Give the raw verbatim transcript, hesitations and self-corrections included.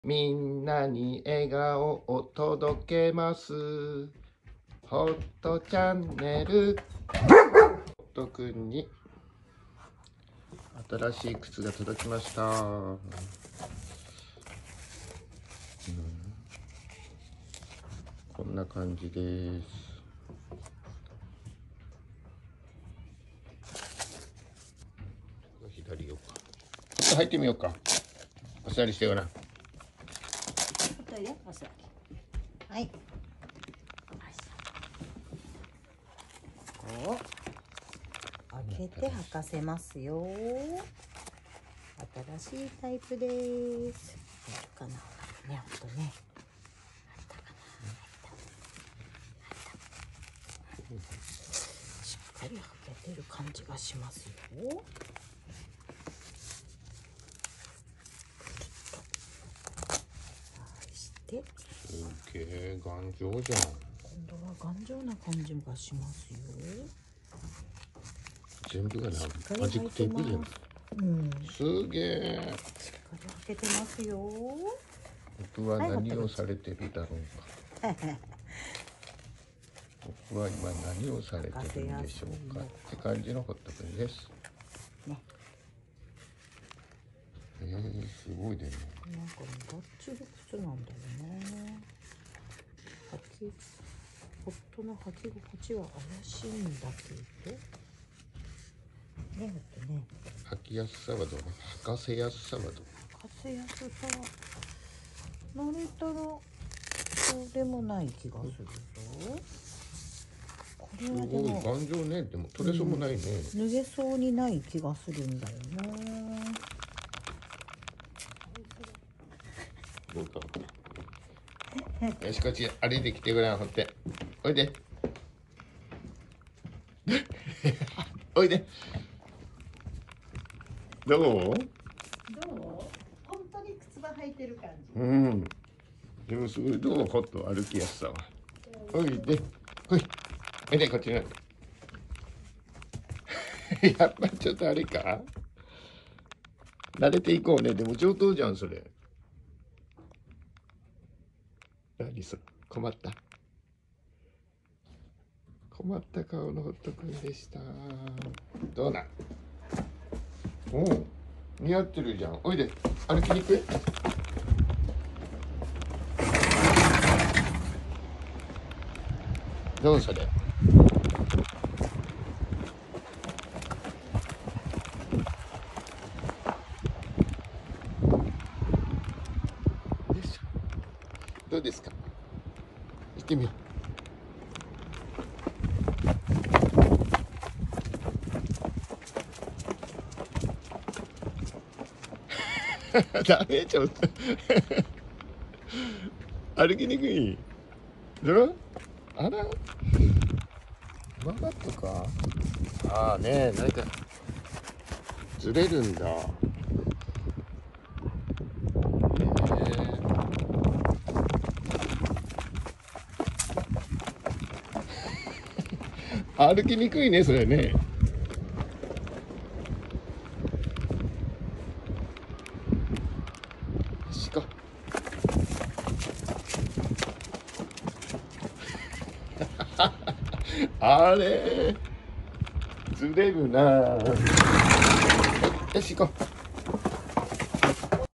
みんなに笑顔を届けます。ホットチャンネル。ホットくんに新しい靴が届きました。うん、こんな感じです。左よか。ちょっと入ってみようか。お座りしてごらん。 はい。ここを開けて履かせますよ。新しいタイプです。入るかな。ね、ほんとね。入ったかな。入った。しっかり履けてる感じがしますよ。 すげえ頑丈じゃん。 今度は頑丈な感じがしますよ。 全部がなマジックテープじゃん。うん、すげえ。 しっかり開けてますよ。 僕は何をされてるだろうか。はい、僕は今何をされてるんでしょうかって感じのホットくんです。ね。えー、すごいね。 なんかバッチリ靴なんだよね。履き、ホットの履き心地は怪しいんだけど。ね、ほんとね。 履きやすさはどう？履かせやすさはどう？ 履かせやすさは慣れたらそうでもない気がするぞ。これはでもすごい頑丈ね。でも取れそうもないね。 うん、脱げそうにない気がするんだよな。 どうか。よし、こっち歩いてきてごらん、ほって。おいで。おいで。どう？ どう？本当に靴履いてる感じ。 うん。でもすごい、どう？ホット歩きやすさは。おいで。おい。おいで、こっちに。やっぱちょっとあれか。慣れていこうね。でも上等じゃん、それ。何それ、困った。困った顔のホットくんでした。どうなん？おお、似合ってるじゃん。おいで、歩きにくい？どうそれ？どうですか？行ってみよう。ダメ、ちょっと歩きにくい。だろ？あら、ママとか。ああね、なんかずれるんだ。歩きにくいね、それね。しかあれずれるな。よし行こう。